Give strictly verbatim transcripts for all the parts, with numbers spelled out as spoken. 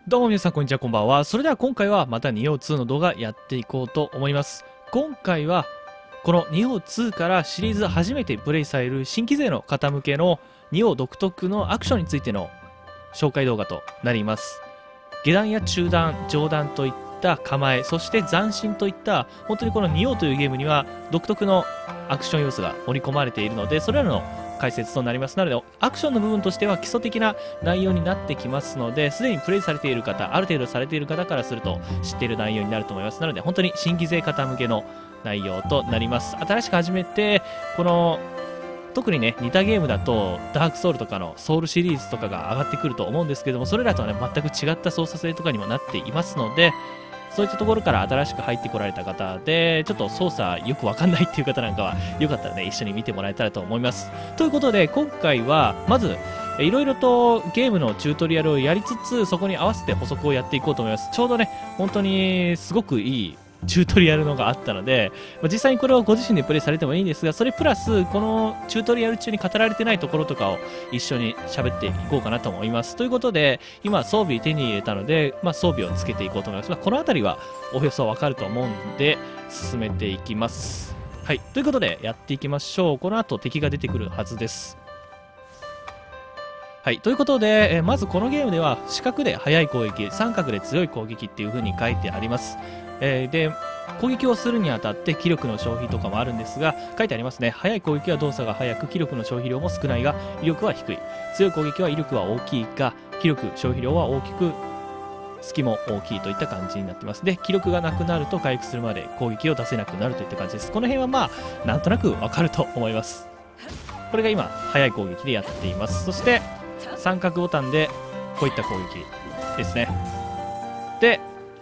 どうも皆さんこんにちは、こんばんは。それでは今回はまたニオツーの動画やっていこうと思います。今回はこのニオツーからシリーズ初めてプレイされる新規勢の方向けのニオ独特のアクションについての紹介動画となります。下段や中段、上段といった構え、そして斬新といった本当にこのニオというゲームには独特のアクション要素が盛り込まれているので、それらの解説となります。なのでアクションの部分としては基礎的な内容になってきますので、すでにプレイされている方、ある程度されている方からすると知っている内容になると思います。なので本当に新規勢方向けの内容となります。新しく始めてこの特にね似たゲームだとダークソウルとかのソウルシリーズとかが上がってくると思うんですけども、それらとはね全く違った操作性とかにもなっていますので、そういったところから新しく入ってこられた方でちょっと操作よくわかんないっていう方なんかはよかったらね一緒に見てもらえたらと思います。ということで今回はまずいろいろとゲームのチュートリアルをやりつつ、そこに合わせて補足をやっていこうと思います。ちょうどね本当にすごくいいチュートリアルのがあったので、まあ、実際にこれをご自身でプレイされてもいいんですが、それプラスこのチュートリアル中に語られてないところとかを一緒に喋っていこうかなと思います。ということで今装備手に入れたので、まあ、装備をつけていこうと思います。まあ、この辺りはおよそわかると思うんで進めていきます。はい、ということでやっていきましょう。この後敵が出てくるはずです。はい、ということで、えー、まずこのゲームでは四角で速い攻撃、三角で強い攻撃っていう風に書いてあります。えー、で攻撃をするにあたって気力の消費とかもあるんですが、書いてありますね。速い攻撃は動作が速く気力の消費量も少ないが威力は低い。強い攻撃は威力は大きいが気力消費量は大きく隙も大きいといった感じになっています。で気力がなくなると回復するまで攻撃を出せなくなるといった感じです。この辺はまあなんとなくわかると思います。これが今速い攻撃でやっています。そして三角ボタンでこういった攻撃ですね。で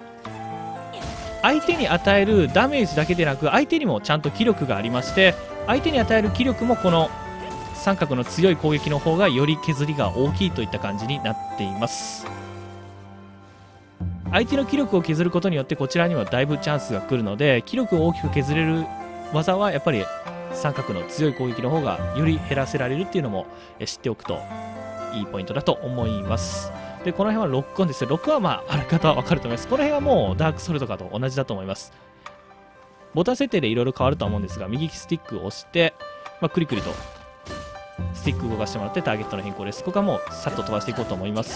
相手に与えるダメージだけでなく相手にもちゃんと気力がありまして、相手に与える気力もこの三角の強い攻撃の方がより削りが大きいといった感じになっています。相手の気力を削ることによってこちらにはだいぶチャンスが来るので、気力を大きく削れる技はやっぱり三角の強い攻撃の方がより減らせられるっていうのも知っておくといいポイントだと思います。でこの辺はロックオンですよ。ロックはまあある方は分かると思います。この辺はもうダークソウルとかと同じだと思います。ボタン設定でいろいろ変わるとは思うんですが、右スティックを押して、まあ、クリクリとスティック動かしてもらってターゲットの変更です。ここはもうさっと飛ばしていこうと思います。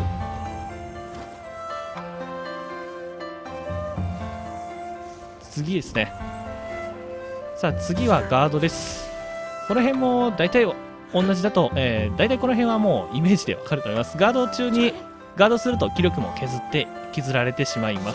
次ですね。さあ次はガードです。この辺も大体同じだと、えー、大体この辺はもうイメージでわかると思います。ガード中にガードすると気力も削って削られてしまいます。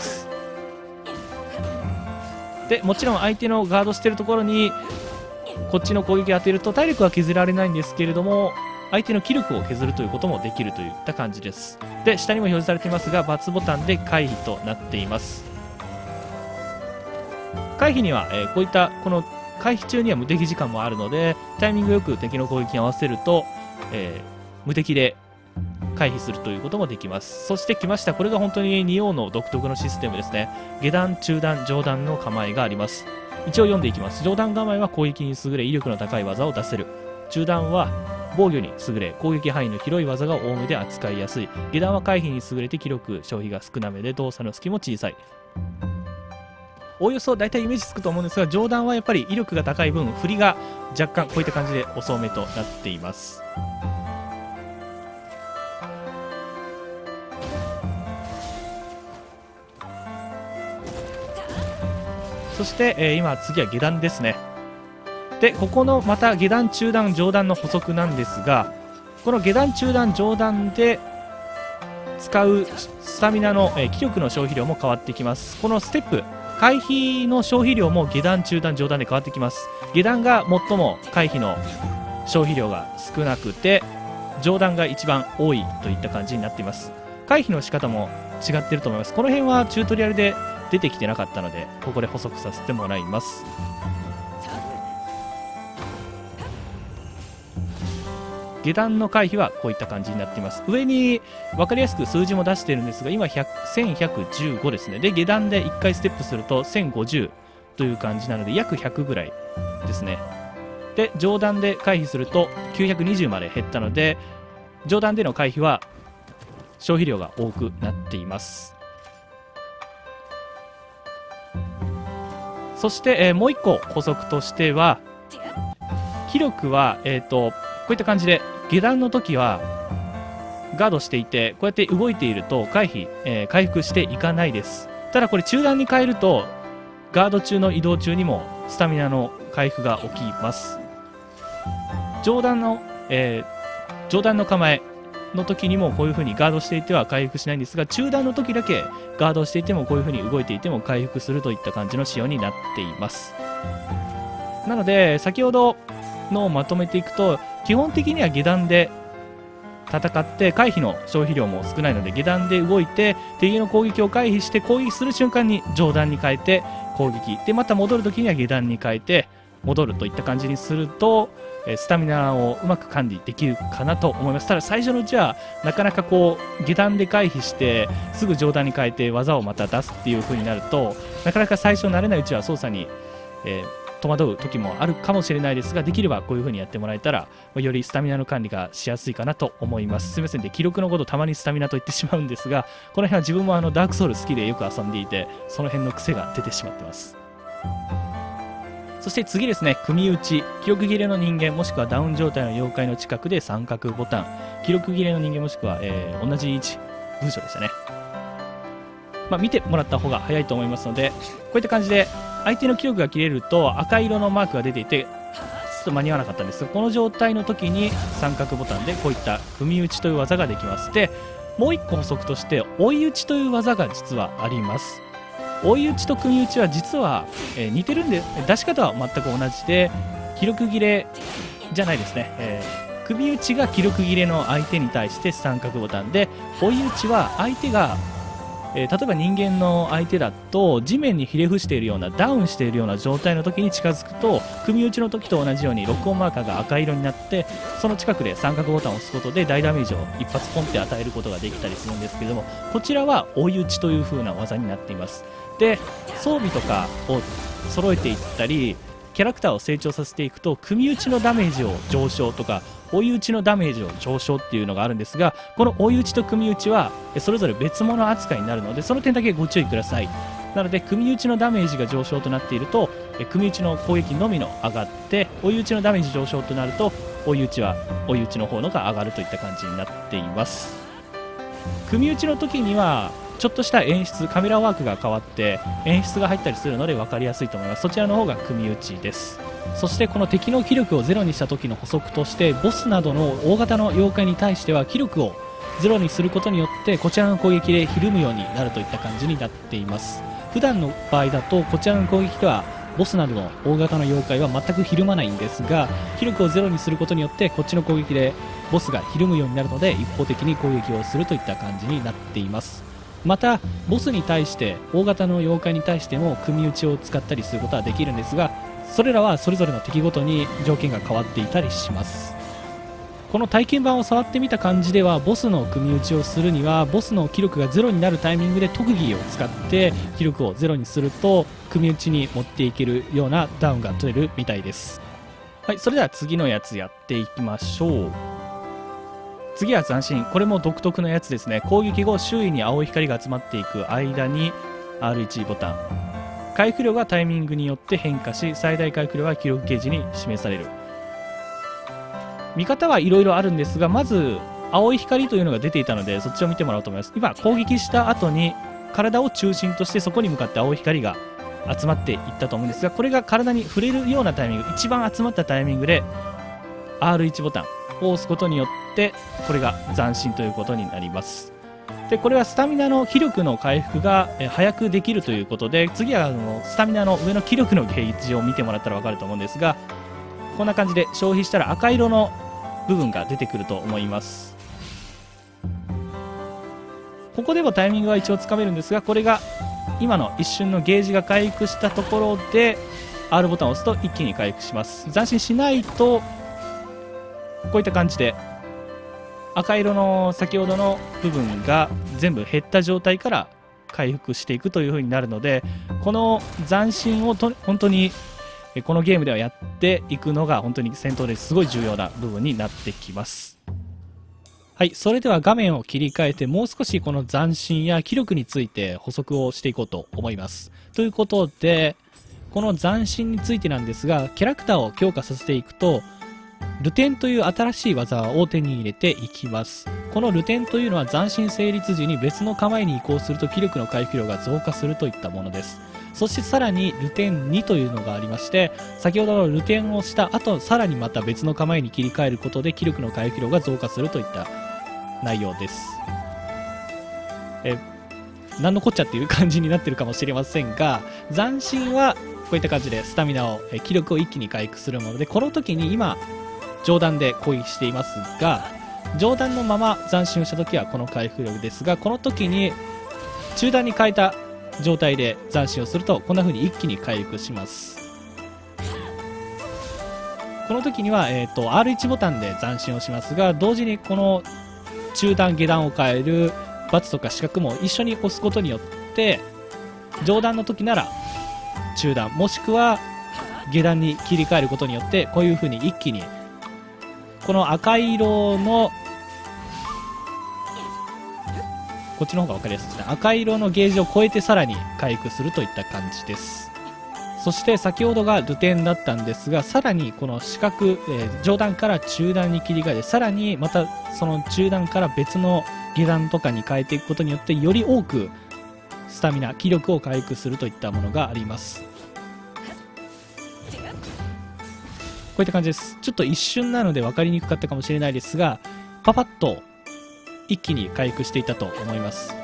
でもちろん相手のガードしてるところにこっちの攻撃を当てると体力は削られないんですけれども、相手の気力を削るということもできるといった感じです。で下にも表示されていますが×ボタンで回避となっています。回避には、えー、こういったこの回避中には無敵時間もあるので、タイミングよく敵の攻撃に合わせると、えー、無敵で回避するということもできます。そして来ました。これが本当にニオの独特のシステムですね。下段、中段、上段の構えがあります。一応読んでいきます。上段構えは攻撃に優れ威力の高い技を出せる。中段は防御に優れ攻撃範囲の広い技が多めで扱いやすい。下段は回避に優れて気力消費が少なめで動作の隙も小さい。おおよそ大体イメージつくと思うんですが、上段はやっぱり威力が高い分振りが若干こういった感じで遅めとなっています。そして、えー、今次は下段ですね。でここのまた下段中段上段の補足なんですが、この下段中段上段で使うスタミナの、えー、気力の消費量も変わってきます。このステップ回避の消費量も下段中段上段で変わってきます。下段が最も回避の消費量が少なくて上段が一番多いといった感じになっています。回避の仕方も違っていると思います。この辺はチュートリアルで出てきてなかったのでここで補足させてもらいます。下段の回避はこういった感じになっています。上に分かりやすく数字も出しているんですが今せんひゃくじゅうごですね。で下段でいっかいステップするとせんごじゅうという感じなので約ひゃくぐらいですね。で上段で回避するときゅうひゃくにじゅうまで減ったので上段での回避は消費量が多くなっています。そして、えー、もういっこ補足としては、気力は、えーと、こういった感じで下段の時はガードしていて、こうやって動いていると回避、えー、回復していかないです。ただこれ中段に変えるとガード中の移動中にもスタミナの回復が起きます。上段の、えー、上段の構えの時にもこういう風にガードしていては回復しないんですが、中段の時だけガードしていてもこういう風に動いていても回復するといった感じの仕様になっています。なので先ほどのをまとめていくと、基本的には下段で戦って回避の消費量も少ないので、下段で動いて敵の攻撃を回避して攻撃する瞬間に上段に変えて攻撃で、また戻るときには下段に変えて戻るといった感じにすると、スタミナをうまく管理できるかなと思います。ただ最初のうちはなかなかこう下段で回避してすぐ上段に変えて技をまた出すっていう風になると、なかなか最初慣れないうちは操作に、えー戸惑う時もあるかもしれないですが、できればこういう風にやってもらえたらよりスタミナの管理がしやすいかなと思います。すみませんで、記録のことたまにスタミナと言ってしまうんですが、この辺は自分もあのダークソウル好きでよく遊んでいて、その辺の癖が出てしまってます。そして次ですね、組打ち、記録切れの人間もしくはダウン状態の妖怪の近くで三角ボタン、記録切れの人間もしくは、えー、同じ位置文章でしたね。まあ、見てもらった方が早いと思いますので、こういった感じで相手の記録が切れると赤色のマークが出ていてちょっと間に合わなかったんですが、この状態の時に三角ボタンでこういった組打ちという技ができます。でもういっこ補足として追い打ちという技が実はあります。追い打ちと組打ちは実は、えー、似てるんで、出し方は全く同じで、記録切れじゃないですね、えー、組打ちが記録切れの相手に対して三角ボタンで、追い打ちは相手がえー、例えば人間の相手だと地面にひれ伏しているようなダウンしているような状態の時に近づくと、組打ちの時と同じようにロックオンマーカーが赤色になって、その近くで三角ボタンを押すことで大ダメージを一発ポンって与えることができたりするんですけども、こちらは追い打ちという風な技になっています。で装備とかを揃えていったりキャラクターを成長させていくと、組打ちのダメージを上昇とか追い打ちのダメージを上昇っていうのがあるんですが、この追い打ちと組打ちはそれぞれ別物扱いになるので、その点だけご注意ください。なので組打ちのダメージが上昇となっていると組打ちの攻撃のみの上がって、追い打ちのダメージ上昇となると追い打ちは追い打ちの方のが上がるといった感じになっています。組打ちの時にはちょっとした演出、カメラワークが変わって演出が入ったりするので分かりやすいと思います。そちらの方が組打ちです。そしてこの敵の気力をゼロにした時の補足として、ボスなどの大型の妖怪に対しては気力をゼロにすることによってこちらの攻撃でひるむようになるといった感じになっています。普段の場合だとこちらの攻撃ではボスなどの大型の妖怪は全くひるまないんですが、気力をゼロにすることによってこっちの攻撃でボスがひるむようになるので一方的に攻撃をするといった感じになっています。またボスに対して大型の妖怪に対しても組打ちを使ったりすることはできるんですが、それらはそれぞれの敵ごとに条件が変わっていたりします。この体験版を触ってみた感じでは、ボスの組打ちをするにはボスの気力がゼロになるタイミングで特技を使って気力をゼロにすると組打ちに持っていけるようなダウンが取れるみたいです。はい、それでは次のやつやっていきましょう。次は斬新、これも独特のやつですね。攻撃後周囲に青い光が集まっていく間に アールワン ボタン、回復量がタイミングによって変化し、最大回復量は記録ゲージに示される。見方はいろいろあるんですが、まず青い光というのが出ていたのでそっちを見てもらおうと思います。今攻撃した後に体を中心としてそこに向かって青い光が集まっていったと思うんですが、これが体に触れるようなタイミング、一番集まったタイミングで アールワン ボタンを押すことによってこれが斬新ということになります。でこれはスタミナの気力の回復が早くできるということで、次はあのスタミナの上の気力のゲージを見てもらったら分かると思うんですが、こんな感じで消費したら赤色の部分が出てくると思います。ここでもタイミングは一応つかめるんですが、これが今の一瞬のゲージが回復したところで アール ボタンを押すと一気に回復します。斬新しないとこういった感じで赤色の先ほどの部分が全部減った状態から回復していくという風になるので、この斬新をと本当にこのゲームではやっていくのが本当に戦闘ですごい重要な部分になってきます。 はい、それでは画面を切り替えて、もう少しこの斬新や気力について補足をしていこうと思います。ということで、この斬新についてなんですが、キャラクターを強化させていくと、ルテンという新しい技を手に入れていきます。このルテンというのは斬新成立時に別の構えに移行すると気力の回復量が増加するといったものです。そしてさらにルテンにというのがありまして、先ほどのルテンをした後、さらにまた別の構えに切り替えることで気力の回復量が増加するといった内容です。え、なんのこっちゃっていう感じになってるかもしれませんが、斬新はこういった感じでスタミナを、え気力を一気に回復するもので、この時に今上段で攻撃していますが、上段のまま斬新をした時はこの回復力ですが、この時に中段に変えた状態で斬新をするとこんな風に一気に回復します。この時には、えーと、アールワン ボタンで斬新をしますが、同時にこの中段下段を変えるバツとか四角も一緒に押すことによって、上段の時なら中段もしくは下段に切り替えることによって、こういう風に一気にこの赤色のこっちの方が分かりやすいですね。赤色のゲージを超えてさらに回復するといった感じです。そして先ほどがルテンだったんですが、さらにこの四角、えー、上段から中段に切り替えて、さらにまたその中段から別の下段とかに変えていくことによって、より多くスタミナ気力を回復するといったものがあります。こういった感じです。ちょっと一瞬なので分かりにくかったかもしれないですが、パパッと一気に回復していたと思います。こ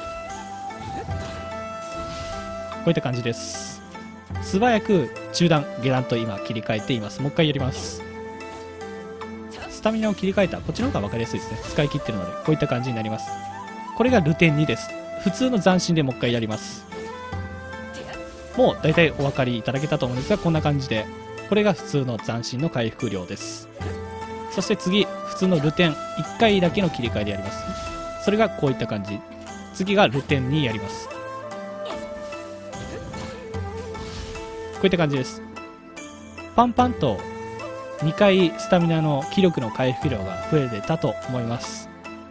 ういった感じです。素早く中段下段と今切り替えています。もう一回やります。スタミナを切り替えた、こっちの方が分かりやすいですね。使い切ってるのでこういった感じになります。これがルテンにです。普通の斬新でもう一回やります。もう大体お分かりいただけたと思うんですが、こんな感じでこれが普通の斬新の回復量です。そして次、普通のルテンいっかいだけの切り替えでやります。それがこういった感じ。次がルテンにやります。こういった感じです。パンパンとにかいスタミナの気力の回復量が増えてたと思います。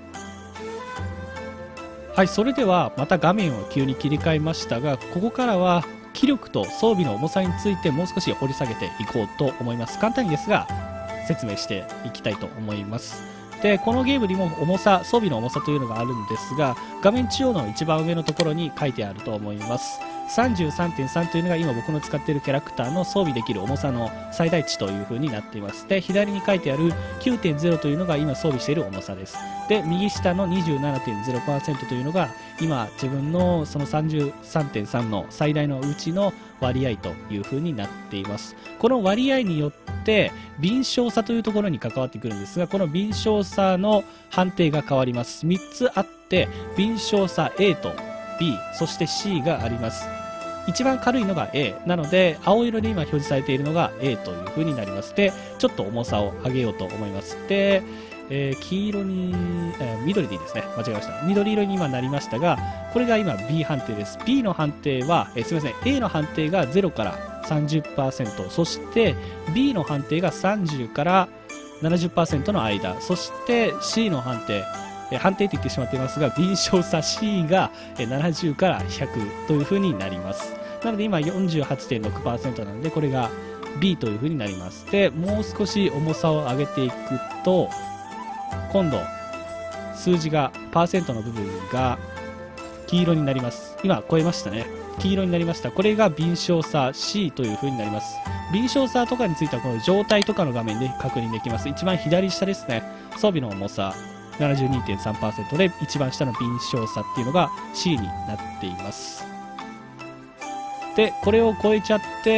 はい、それではまた画面を急に切り替えましたが、ここからは気力と装備の重さについてもう少し掘り下げていこうと思います。簡単にですが説明していきたいと思います。で、このゲームにも重さ、装備の重さというのがあるんですが、画面中央の一番上のところに書いてあると思います。さんじゅうさんてんさん というのが今僕の使っているキャラクターの装備できる重さの最大値という風になっています。で、左に書いてある きゅうてんゼロ というのが今装備している重さです。で、右下の にじゅうななてんゼロパーセント というのが今自分のその さんじゅうさんてんさん の最大のうちの割合という風になっています。この割合によって敏捷さというところに関わってくるんですが、この敏捷さの判定が変わります。みっつあって、敏捷さ A と B、 そして C があります。一番軽いのが A なので、青色で今表示されているのが A という風になります。で、ちょっと重さを上げようと思います。で、えー、黄色に、えー、緑でいいですね。間違えました。緑色に今なりましたが、これが今 B 判定です。B の判定は、えー、すみません、A の判定がゼロから さんじゅっパーセント、そして B の判定がさんじゅうからななじゅっパーセント の間、そして C の判定、えー、判定と言ってしまっていますが、敏捷さ C がななじゅうからひゃくという風になります。なので今 よんじゅうはちてんろくパーセント なので、これが B という風になります。で、もう少し重さを上げていくと、今度数字がパーセントの部分が黄色になります。今超えましたね。黄色になりました。これが敏捷さ C という風になります。敏捷さとかについてはこの状態とかの画面で確認できます。一番左下ですね。装備の重さ ななじゅうにてんさんパーセント で、一番下の敏捷さっていうのが C になっています。で、これを超えちゃって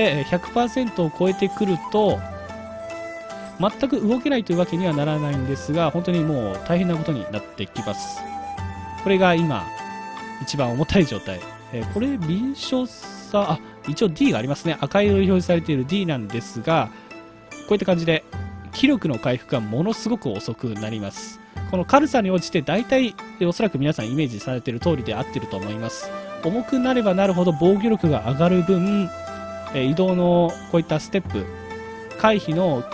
ひゃくパーセント を超えてくると全く動けないというわけにはならないんですが、本当にもう大変なことになってきます。これが今一番重たい状態。えー、これ敏捷さ、あ、一応 D がありますね。赤色で表示されている D なんですが、こういった感じで気力の回復がものすごく遅くなります。この軽さに応じて大体おそらく皆さんイメージされている通りで合ってると思います。重くなればなるほど防御力が上がる分、えー、移動のこういったステップ回避の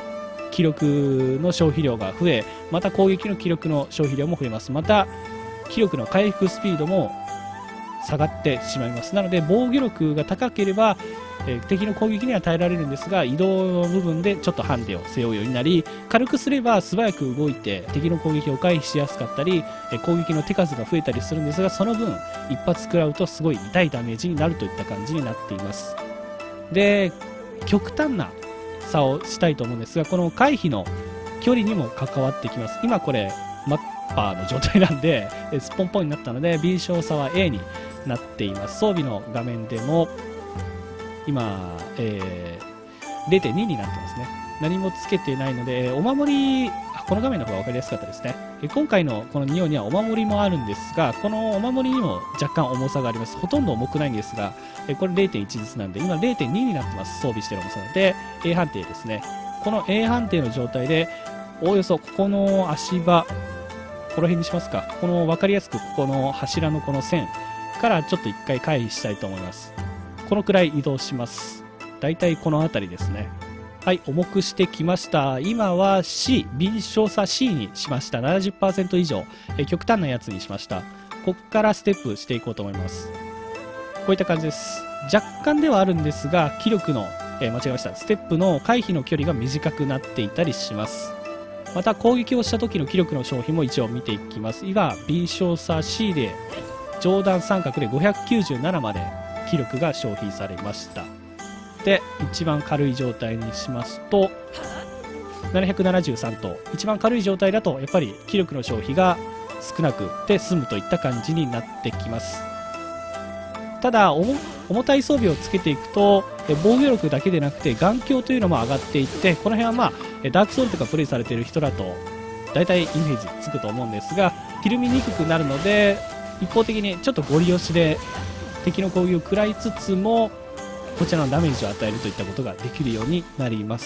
気力の消費量が増え、また攻撃の気力の消費量も増えます。また気力の回復スピードも下がってしまいます。なので防御力が高ければ、えー、敵の攻撃には耐えられるんですが、移動の部分でちょっとハンデを背負うようになり、軽くすれば素早く動いて敵の攻撃を回避しやすかったり、えー、攻撃の手数が増えたりするんですが、その分一発食らうとすごい痛いダメージになるといった感じになっています。で、極端な差をしたいと思うんですが、この回避の距離にも関わってきます。今これマッパーの状態なんで、スポンポンになったので B 賞差は A になっています。装備の画面でも今、えー、れいてんに になってますね。何もつけてないので、お守り、この画面の方が分かりやすかったですね。今回のこのニオにはお守りもあるんですが、このお守りにも若干重さがあります。ほとんど重くないんですが、これ れいてんいち ずつなんで、今 れいてんに になってます。装備してる重さで A 判定ですね。この A 判定の状態で、おおよそここの足場、この辺にしますか。この分かりやすくここの柱のこの線からちょっと一回回避したいと思います。このくらい移動します。だいたいこの辺りですね。はい、重くしてきました。今は C、B 少差 C にしました。ななじゅっパーセント 以上、え極端なやつにしました。ここからステップしていこうと思います。こういった感じです。若干ではあるんですが、気力の、えー、間違えました。ステップの回避の距離が短くなっていたりします。また攻撃をした時の気力の消費も一応見ていきます。今 B 少差 C で上段三角でごひゃくきゅうじゅうななまで気力が消費されました。で、一番軽い状態にしますとななひゃくななじゅうさんと、一番軽い状態だとやっぱり気力の消費が少なくて済むといった感じになってきます。ただ 重, 重たい装備をつけていくと防御力だけでなくて眼鏡というのも上がっていって、この辺はまあダークソウルとかプレイされている人だと大体イメージつくと思うんですが、ひるみにくくなるので、一方的にちょっとゴリ押しで敵の攻撃を食らいつつもこちらのダメージを与えるといったことができるようになります。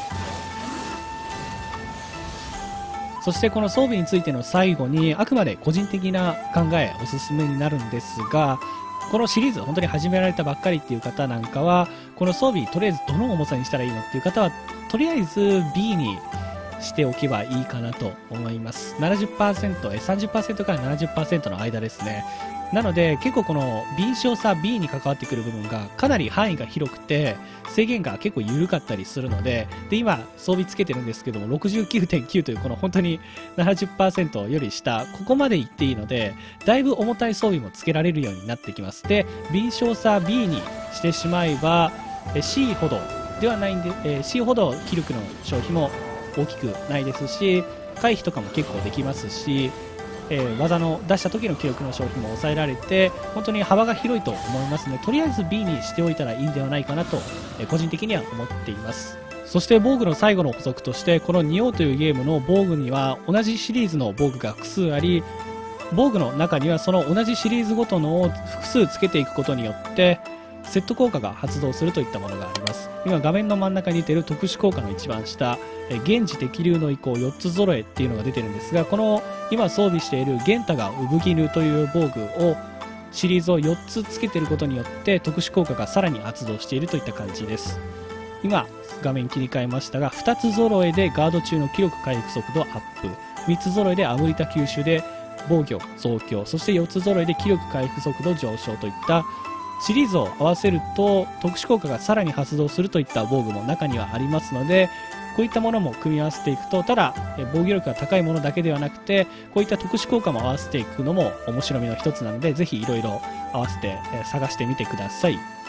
そしてこの装備についての最後に、あくまで個人的な考えおすすめになるんですが、このシリーズ本当に始められたばっかりっていう方なんかは、この装備とりあえずどの重さにしたらいいのっていう方はとりあえず B にしておけばいいかなと思います。 ななじゅっパーセント、 さんじゅっパーセント から ななじゅっパーセント の間ですね。なので結構この B 少差 B に関わってくる部分がかなり範囲が広くて制限が結構緩かったりするので、で今装備つけてるんですけども ろくじゅうきゅうてんきゅう というこの本当に ななじゅっパーセント より下、ここまでいっていいのでだいぶ重たい装備もつけられるようになってきます。で B 少差 B にしてしまえば C ほどではないんで、えー、C ほど気力の消費も大きくないですし、回避とかも結構できますし、えー、技の出した時の気力の消費も抑えられて本当に幅が広いと思いますので、とりあえず B にしておいたらいいんではないかなと、えー、個人的には思っています。そして防具の最後の補足として、このニオというゲームの防具には同じシリーズの防具が複数あり、防具の中にはその同じシリーズごとのを複数つけていくことによってセット効果が発動するといったものがあります。今画面の真ん中に出ている特殊効果の一番下、現時適流の移行よっつ揃えっていうのが出てるんですが、この今装備しているゲンタが産絹という防具をシリーズをよっつつけていることによって特殊効果がさらに発動しているといった感じです。今画面切り替えましたが、ふたつ揃えでガード中の気力回復速度アップ、みっつ揃えでアムリタ吸収で防御増強、そしてよっつ揃えで気力回復速度上昇といったシリーズを合わせると特殊効果がさらに発動するといった防具も中にはありますので、こういったものも組み合わせていくと、ただ防御力が高いものだけではなくてこういった特殊効果も合わせていくのも面白みの一つなので、ぜひいろいろ合わせて探してみてください。